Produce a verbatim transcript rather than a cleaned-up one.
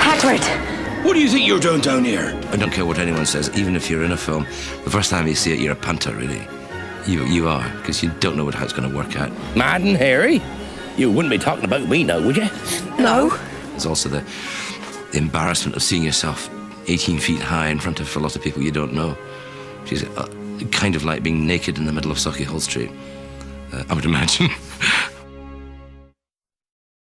Hagrid! What do you think you're doing down here? I don't care what anyone says, even if you're in a film, the first time you see it, you're a punter, really. You you are, because you don't know what, how it's going to work out. Madden, Harry? You wouldn't be talking about me now, would you? No. There's also the, the embarrassment of seeing yourself eighteen feet high in front of a lot of people you don't know. Which is uh, kind of like being naked in the middle of Sauchiehall Street, uh, I would imagine.